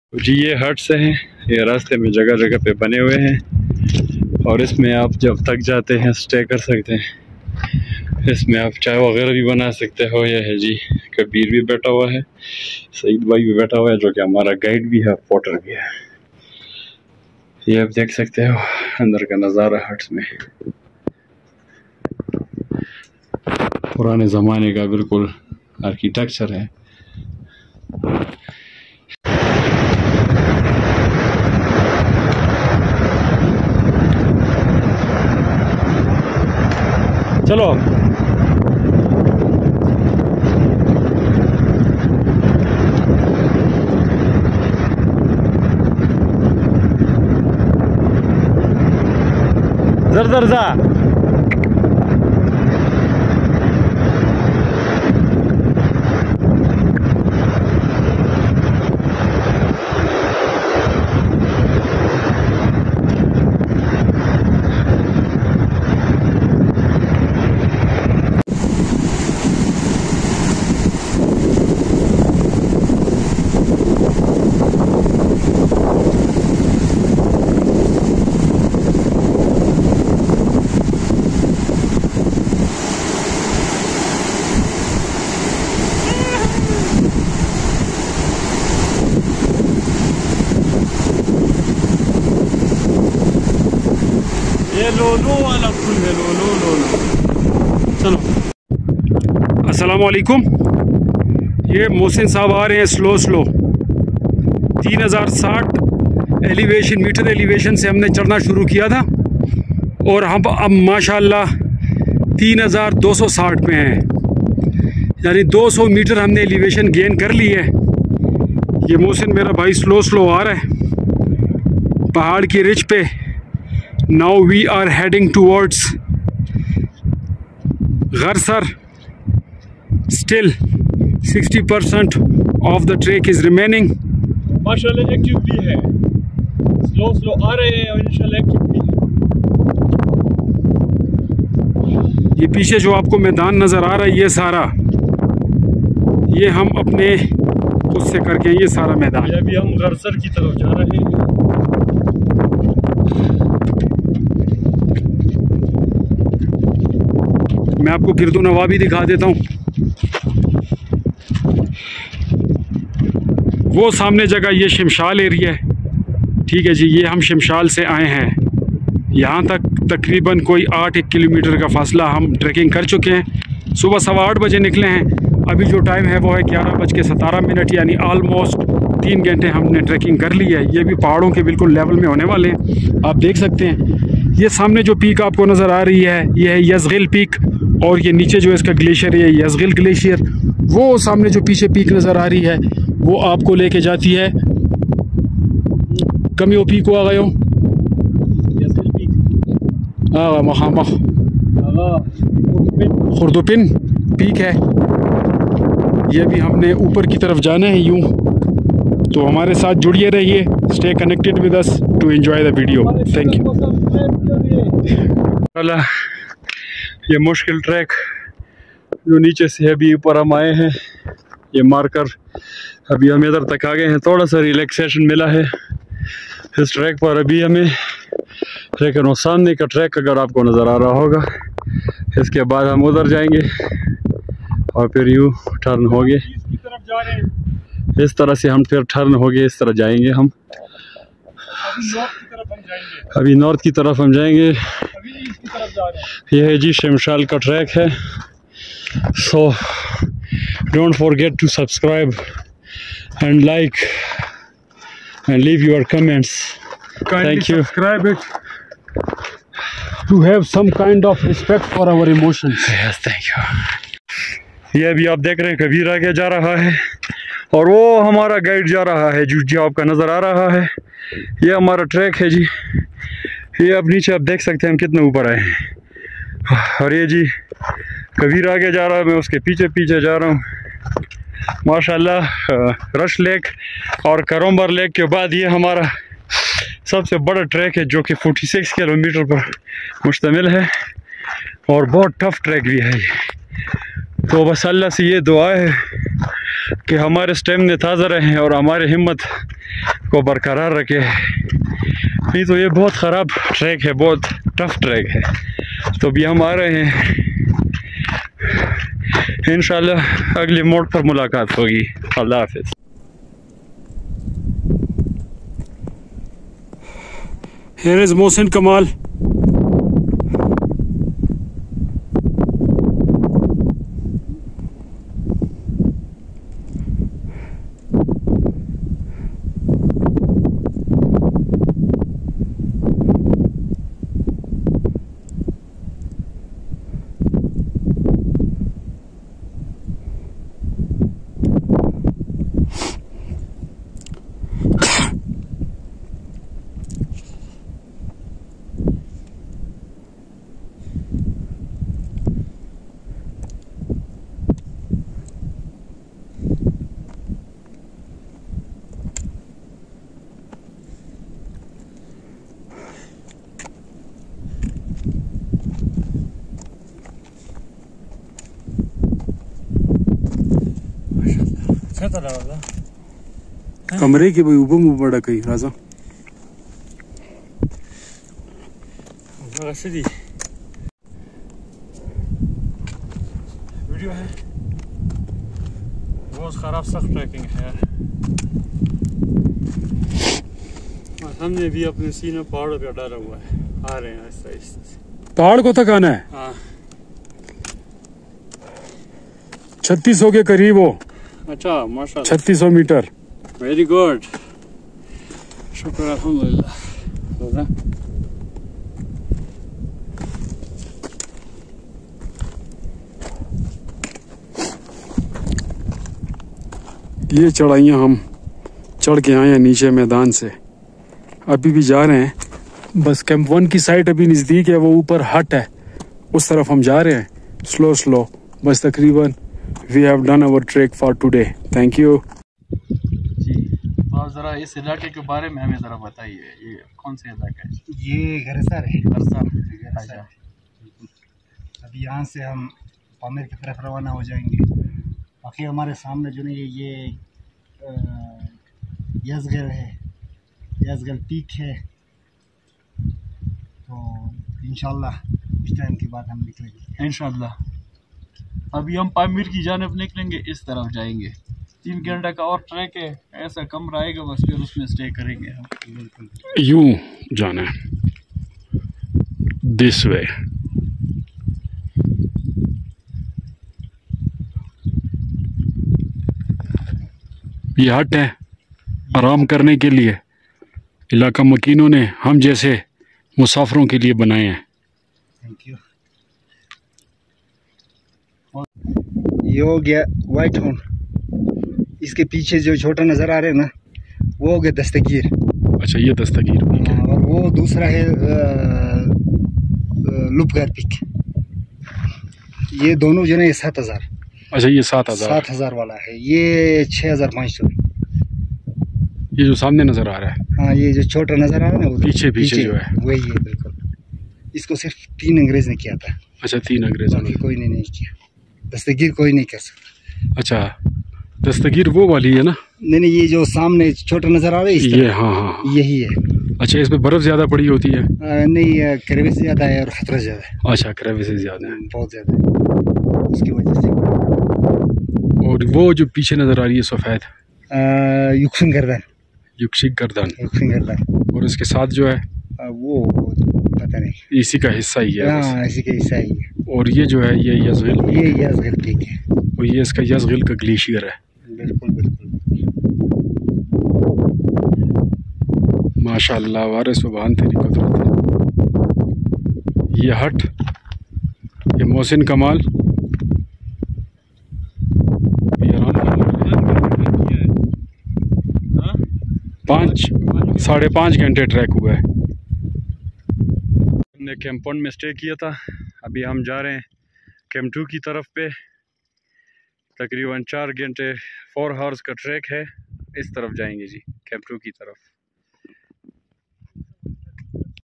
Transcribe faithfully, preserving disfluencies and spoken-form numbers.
जी ये हट्स हैं, ये रास्ते में जगह जगह पे बने हुए हैं और इसमें आप जब थक जाते हैं स्टे कर सकते हैं। इसमें आप चाय वगैरह भी बना सकते हो। ये है जी कबीर भी बैठा हुआ है, सईद भाई भी बैठा हुआ है जो कि हमारा गाइड भी है, पोर्टर भी है। ये आप देख सकते हो अंदर का नज़ारा हट्स में, पुराने ज़माने का बिल्कुल आर्किटेक्चर है। चलो जर जर जा। लोलो वाला फूल है, लोलो लोलो। चलो अस्सलाम वालेकुम। ये मोहसिन साहब आ रहे हैं स्लो स्लो। तीन हज़ार साठ एलिवेशन मीटर एलिवेशन से हमने चढ़ना शुरू किया था और हम अब माशाल्लाह तीन हज़ार दो सौ साठ पे हैं, यानी दो सौ मीटर हमने एलिवेशन गेन कर ली है। ये मोहसिन मेरा भाई स्लो स्लो आ रहा है पहाड़ की रिच पे। Now we are heading towards Gharsar. Still sixty percent of the trek is remaining. माशाल्लाह एक्टिव भी है, स्लो स्लो आ रहे हैं और इंशाल्लाह एक्टिव भी है। ये पीछे जो आपको मैदान नज़र आ रहा है, ये सारा ये हम अपने खुद से करके ये सारा मैदान। अभी हम गरसर की तरफ जा रहे हैं। मैं आपको गिरदो नवा भी दिखा देता हूँ। वो सामने जगह ये शिमशाल एरिया है, ठीक है जी। ये हम शिमशाल से आए हैं, यहाँ तक तकरीबन कोई आठ एक किलोमीटर का फासला हम ट्रैकिंग कर चुके हैं। सुबह सवा आठ बजे निकले हैं, अभी जो टाइम है वो है ग्यारह बज के सतारह मिनट, यानी आलमोस्ट तीन घंटे हमने ट्रैकिंग कर ली है। ये भी पहाड़ों के बिल्कुल लेवल में होने वाले हैं, आप देख सकते हैं। ये सामने जो पीक आपको नज़र आ रही है ये है यज़गिल पीक, और ये नीचे जो इसका ग्लेशियर है यज़गिल ग्लेशियर। वो सामने जो पीछे पीक नज़र आ रही है वो आपको लेके जाती है कमियों पीक को आ गए हो खुर्दुपिन पीक है। ये भी हमने ऊपर की तरफ जाना है यूं, तो हमारे साथ जुड़िए रहिए, stay connected with us to enjoy the video. Thank you. ये मुश्किल ट्रैक जो नीचे से अभी ऊपर हम आए हैं, ये मारकर अभी हम इधर तक आ गए हैं। थोड़ा सा रिलैक्सेशन मिला है इस ट्रैक पर अभी हमें, लेकिन वो सामने का ट्रैक अगर आपको नज़र आ रहा होगा, इसके बाद हम उधर जाएंगे और फिर यू टर्न होंगे इस तरह से, हम फिर टर्न होंगे इस तरह जाएंगे हम। अभी नॉर्थ की तरफ हम जाएंगे। यह है जी शिमशाल का ट्रैक है। So don't forget to subscribe and like and leave your comments. Thank you. Subscribe it to have some kind of respect for our emotions. Yes thank you. ये अभी आप देख रहे हैं कबीर आगे जा रहा है और वो हमारा गाइड जा रहा है जो जो आपका नज़र आ रहा है। ये हमारा ट्रैक है जी। ये अब नीचे आप देख सकते हैं हम कितने ऊपर आए हैं, और ये जी कबीर आगे जा रहा है, मैं उसके पीछे पीछे जा रहा हूँ। माशाल्लाह रश लेक और करम्बर लेक के बाद ये हमारा सबसे बड़ा ट्रैक है जो कि छियालीस किलोमीटर पर मुश्तमिल है और बहुत टफ ट्रैक भी है। तो बस अल्लाह से ये दुआ है कि हमारे स्टेमिना ताज़ा रहें और हमारे हिम्मत को बरकरार रखे। नहीं तो ये बहुत ख़राब ट्रैक है, बहुत टफ ट्रैक है। तो अभी हम आ रहे हैं, इंशाल्लाह अगले मोड़ पर मुलाकात होगी। अल्लाह हाफिज़। Here is Mohsin Kamal. कमरे के भाई ऊपर मुंह बड़ा कहीं राजा वीडियो है। बहुत खराब सख्त ट्रैकिंग है यार। हमने भी अपने सीने पहाड़ पे डाला हुआ है, आ रहे हैं आहिस्ता आहिस्ता। पहाड़ को तक आना है। हाँ, छत्तीस सौ के करीब हो। अच्छा माशाल्लाह, छत्तीस सौ मीटर। वेरी गुड, शुक्र अल्हम्दुलिल्लाह। ये चढ़ाइयाँ हम चढ़ के आए हैं नीचे मैदान से, अभी भी जा रहे हैं। बस कैंप वन की साइड अभी नज़दीक है, वो ऊपर हट है, उस तरफ हम जा रहे हैं स्लो स्लो। बस तकरीबन we have done our track for today. Thank you जी। आप ज़रा इस इलाके के बारे में हमें ज़रा बताइए, ये कौन सा इलाका है? ये गरसर है। गरसर। अच्छा, अभी यहाँ से हम पामेर की तरफ रवाना हो जाएंगे। बाकी हमारे सामने जो नहीं ये यजगल है, यजगल पीक है। तो इंशाल्लाह इस टाइम के बाद हम निकलेंगे इंशाल्लाह। अभी हम पामीर की जानिब निकलेंगे, इस तरफ जाएंगे। तीन घंटे का और ट्रैक है, ऐसा कमरा आएगा बस, फिर उसमें स्टे करेंगे हम। यूं जाना है, दिस वे। ये हट है आराम करने के लिए, इलाका मकीनों ने हम जैसे मुसाफिरों के लिए बनाए हैं। Thank you. ये हो गया वाइट हॉर्न, इसके पीछे जो छोटा नज़र आ रहा है ना, वो हो गया दस्तगीर। अच्छा, ये दस्तगीर। और वो दूसरा है लुपगर पिक। ये दोनों जो है ये सात हज़ार। अच्छा, ये सात हज़ार सात हज़ार वाला है, ये छः हज़ार पाँच सौ। ये जो सामने नज़र आ रहा है, हाँ, ये जो छोटा नज़र आ रहा है ना, वो पीछे पीछे, पीछे जो है वही है बिल्कुल। इसको सिर्फ तीन अंग्रेज ने किया था। अच्छा, तीन अंग्रेजों ने, कोई ने नहीं किया। दस्तगीर कोई नहीं कर सकता। अच्छा, दस्तगीर वो वाली है ना? नहीं नहीं, ये जो सामने छोटा नज़र आ रहा है इस ये, हाँ हाँ, यही है। अच्छा, इसमें बर्फ़ ज़्यादा पड़ी होती है? आ, नहीं, क्रेविस ज़्यादा है और खतरा ज़्यादा है। अच्छा, क्रेविस ज़्यादा है, बहुत ज़्यादा है, उसकी वजह से। और वो जो पीछे नज़र आ रही है सफ़ेद, युक्सिन गर्दन। युक्सिन गर्दन। युक्सिन गर्दन। और इसके साथ जो है आ, वो पता नहीं, इसी का हिस्सा ही है। हाँ, इसी का हिस्सा ही है। और ये जो है ये यजगिल, ये यजगिल पीक है, और ये इसका यजगिल का ग्लेशियर है। बिल्कुल बिल्कुल। माशाअल्लाह, वारे सुभान तेरी कुदरत। ये हट, ये मोहसिन कमाल, पाँच साढ़े पाँच घंटे ट्रैक हुआ है। हमने कैंप वन में स्टे किया था, अभी हम जा रहे हैं कैंप टू की तरफ पे। तकरीबन चार घंटे फोर हावर्स का ट्रैक है, इस तरफ जाएंगे जी, कैंप टू की तरफ।